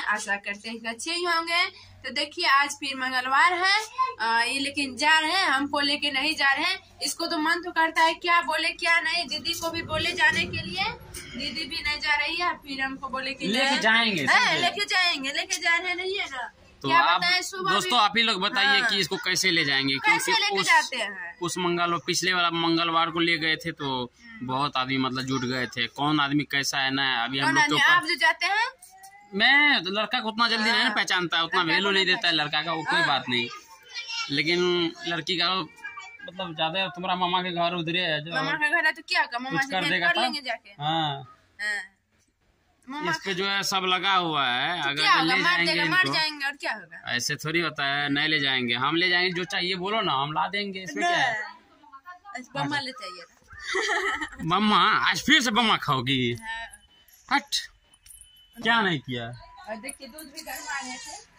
आशा करते हैं कि अच्छे ही होंगे। तो देखिए आज फिर मंगलवार है, ये लेकिन जा रहे हैं, हमको लेके नहीं जा रहे हैं। इसको तो मन तो करता है क्या बोले क्या नहीं, दीदी को भी बोले जाने के लिए, दीदी भी नहीं जा रही है, फिर हमको बोले कि लेके जाएंगे, लेके जाएंगे, लेके जा रहे नहीं है ना। तो आप दोस्तों आप ही लोग बताइए कि इसको कैसे ले जाएंगे, क्योंकि उस पिछले वाला मंगलवार को ले गए थे तो बहुत आदमी मतलब जुट गए थे। कौन आदमी कैसा है ना, अभी हम लोग आप जो जाते हैं, मैं लड़का को उतना जल्दी नहीं पहचानता है, उतना वैल्यू नहीं देता है लड़का का, वो कोई बात नहीं, लेकिन लड़की का मतलब ज्यादा। तुम्हारा मामा के घर उधर है, मामा का घर है तो क्या मामा से कर देगा जाके। हाँ इस पे जो है सब लगा हुआ है, अगर ले जाएंगे मार जाएंगे और क्या होगा। ऐसे थोड़ी होता है, नहीं ले जाएंगे, हम ले जाएंगे, जो चाहिए बोलो ना हम ला देंगे, इसमें क्या है। बम्मा ले चाहिए। मम्मा आज फिर से बम्मा खाओगी? हट, क्या नहीं किया। और देखिए दूध भी गर्म आ गए थे।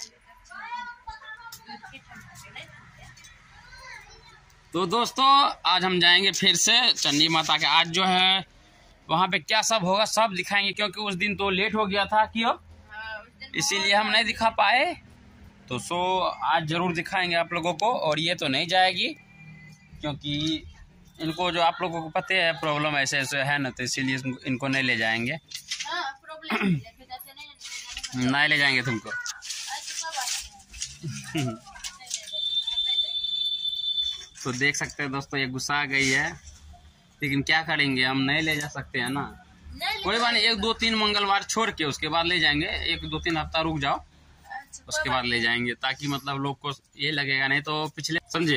तो दोस्तों आज हम जाएंगे फिर से चंडी माता के। आज जो है वहाँ पे क्या सब होगा सब दिखाएंगे, क्योंकि उस दिन तो लेट हो गया था, क्यों इसीलिए हम नहीं दिखा पाए। तो आज जरूर दिखाएंगे आप लोगों को। और ये तो नहीं जाएगी क्योंकि इनको जो आप लोगों को पता है प्रॉब्लम ऐसे ऐसे है ना, तो इसीलिए इनको नहीं ले जाएंगे। नहीं ले जाएंगे तुमको। तो देख सकते हैं दोस्तों ये गुस्सा आ गई है, लेकिन क्या करेंगे, हम नहीं ले जा सकते हैं ना। कोई बात नहीं, 1-2-3 मंगलवार छोड़ के उसके बाद ले जाएंगे। 1-2-3 हफ्ता रुक जाओ, उसके बाद ले जाएंगे, ताकि मतलब लोग को ये लगेगा, नहीं तो पिछले समझे।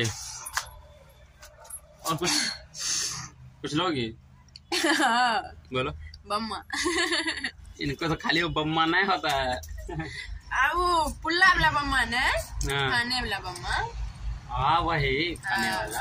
और कुछ लोग ही बोलो बम्मा। इनको तो खाली वो बम्मा नहीं होता है, वो पुल्ला वाला बम्मा ना, खाने वाला बम्मा। हाँ वही खाने वाला।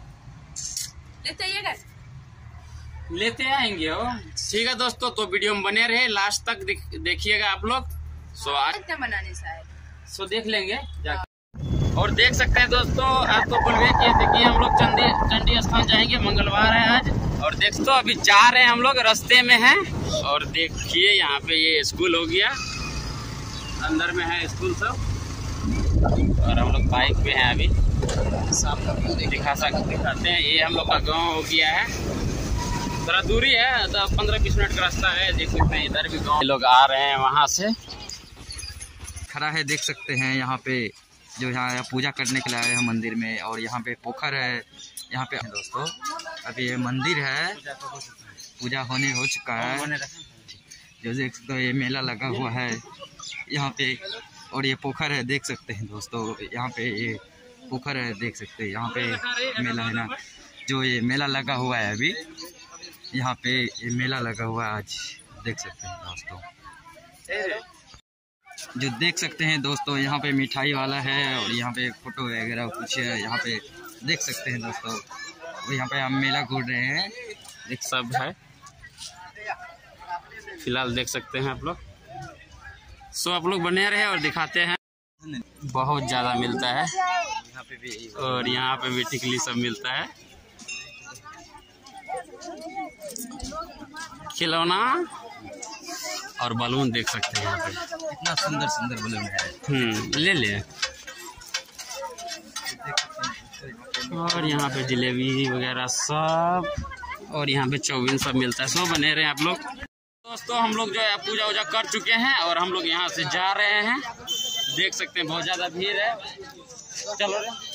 लेते आएंगे हो। ठीक है दोस्तों, तो वीडियो में बने रहे, लास्ट तक देखिएगा आप लोग। आज बनाने शायद देख लेंगे जाके। और देख सकते हैं दोस्तों, आज तो बोलवे कि देखिए हम लोग चंडी स्थान जाएंगे, मंगलवार है आज। और देख तो अभी जा रहे हैं हम लोग, रास्ते में हैं। और देखिए यहाँ पे ये स्कूल हो गया, अंदर में है स्कूल सब, और हम लोग बाइक पे हैं अभी। दिखाते हैं, ये हम लोग का गाँव हो गया है, थोड़ा दूरी है, 15-20 मिनट का रास्ता है। देख सकते हैं इधर भी गाँव लोग आ रहे हैं, वहाँ से खड़ा है, देख सकते हैं यहाँ पे जो यहाँ पूजा करने के लिए आए हैं मंदिर में। और यहाँ पे पोखर है, यहाँ पे दोस्तों अभी ये मंदिर है, पूजा हो चुका है। जो देख सकते हो ये मेला लगा हुआ है यहाँ पे, और ये पोखर है, देख सकते हैं दोस्तों यहाँ पे ये पोखर है, देख सकते हैं यहाँ पे मेला है ना। जो ये मेला लगा हुआ है अभी यहाँ पे, ये मेला लगा हुआ है आज, देख सकते हैं दोस्तों। जो देख सकते हैं दोस्तों यहाँ पे मिठाई वाला है, और यहाँ पे फोटो वगैरह कुछ है, यहाँ पे देख सकते हैं दोस्तों। यहाँ पे हम मेला घूम रहे हैं, एक सब है फिलहाल, देख सकते हैं आप लोग। आप लोग बने रहे और दिखाते हैं, बहुत ज़्यादा मिलता है यहाँ पे भी, और यहाँ पे भी टिकली सब मिलता है, खिलौना और बलून देख सकते हैं यहाँ पे, इतना सुंदर सुंदर बलून है। ले ले। और यहाँ पे जलेबी वगैरह सब, और यहाँ पे चाउमीन सब मिलता है। बने रहे आप लोग। दोस्तों हम लोग जो है पूजा वूजा कर चुके हैं, और हम लोग यहाँ से जा रहे हैं, देख सकते हैं बहुत ज़्यादा भीड़ है। चलो रे।